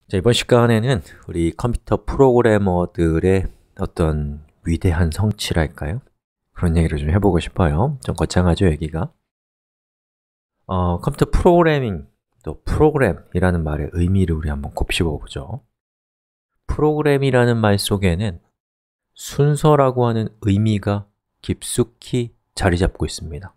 자, 이번 시간에는 우리 컴퓨터 프로그래머들의 어떤 위대한 성취랄까요? 그런 얘기를 좀 해보고 싶어요. 좀 거창하죠, 얘기가? 컴퓨터 프로그래밍, 또 프로그램이라는 말의 의미를 우리 한번 곱씹어 보죠. 프로그램이라는 말 속에는 순서라고 하는 의미가 깊숙이 자리 잡고 있습니다.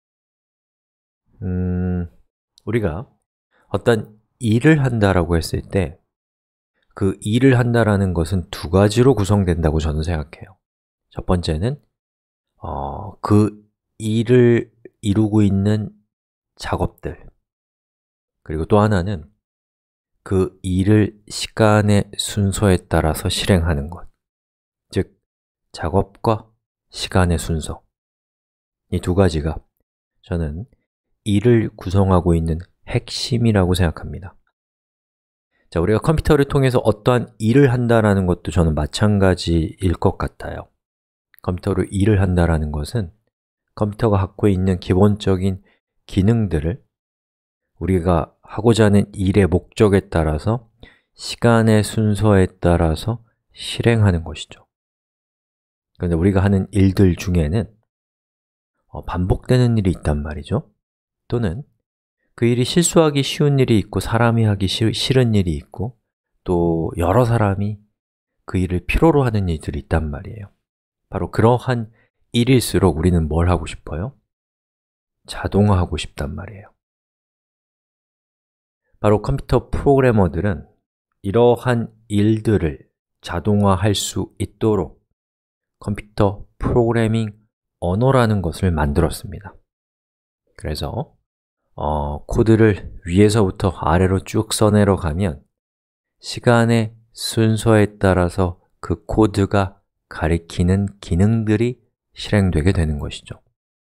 우리가 어떤 일을 한다라고 했을 때 그 일을 한다라는 것은 두 가지로 구성된다고 저는 생각해요. 첫 번째는 그 일을 이루고 있는 작업들, 그리고 또 하나는 그 일을 시간의 순서에 따라서 실행하는 것, 즉, 작업과 시간의 순서, 이 두 가지가 저는 일을 구성하고 있는 핵심이라고 생각합니다. 자, 우리가 컴퓨터를 통해서 어떠한 일을 한다라는 것도 저는 마찬가지일 것 같아요. 컴퓨터로 일을 한다라는 것은 컴퓨터가 갖고 있는 기본적인 기능들을 우리가 하고자 하는 일의 목적에 따라서 시간의 순서에 따라서 실행하는 것이죠. 그런데 우리가 하는 일들 중에는 반복되는 일이 있단 말이죠. 또는 그 일이 실수하기 쉬운 일이 있고 사람이 하기 싫은 일이 있고 또 여러 사람이 그 일을 필요로 하는 일들이 있단 말이에요. 바로 그러한 일일수록 우리는 뭘 하고 싶어요? 자동화하고 싶단 말이에요. 바로 컴퓨터 프로그래머들은 이러한 일들을 자동화할 수 있도록 컴퓨터 프로그래밍 언어라는 것을 만들었습니다. 그래서 코드를 위에서부터 아래로 쭉 써내려 가면 시간의 순서에 따라서 그 코드가 가리키는 기능들이 실행되게 되는 것이죠.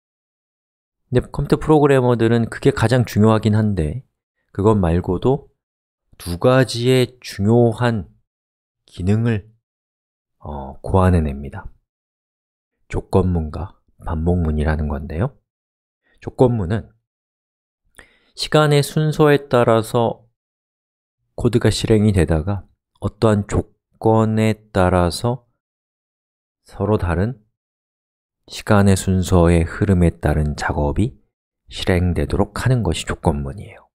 근데 컴퓨터 프로그래머들은 그게 가장 중요하긴 한데 그것 말고도 두 가지의 중요한 기능을 고안해냅니다. 조건문과 반복문이라는 건데요. 조건문은 시간의 순서에 따라서 코드가 실행이 되다가 어떠한 조건에 따라서 서로 다른 시간의 순서의 흐름에 따른 작업이 실행되도록 하는 것이 조건문이에요.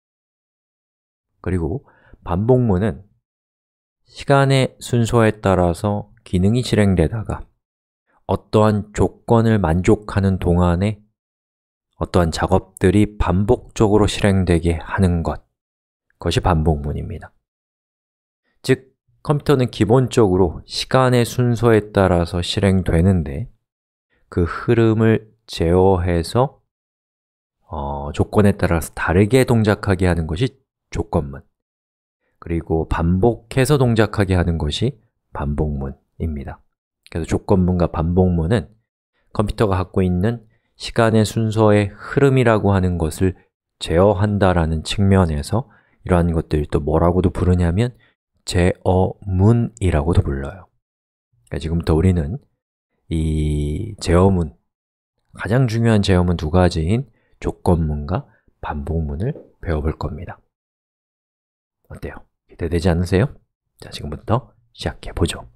그리고 반복문은 시간의 순서에 따라서 기능이 실행되다가 어떠한 조건을 만족하는 동안에 어떠한 작업들이 반복적으로 실행되게 하는 것, 그것이 반복문입니다. 즉, 컴퓨터는 기본적으로 시간의 순서에 따라서 실행되는데 그 흐름을 제어해서 조건에 따라서 다르게 동작하게 하는 것이 조건문, 그리고 반복해서 동작하게 하는 것이 반복문입니다. 그래서 조건문과 반복문은 컴퓨터가 갖고 있는 시간의 순서의 흐름이라고 하는 것을 제어한다라는 측면에서 이러한 것들을 또 뭐라고도 부르냐면 제어문이라고도 불러요. 그러니까 지금부터 우리는 이 제어문, 가장 중요한 제어문 두 가지인 조건문과 반복문을 배워볼 겁니다. 어때요? 기대되지 않으세요? 자, 지금부터 시작해 보죠.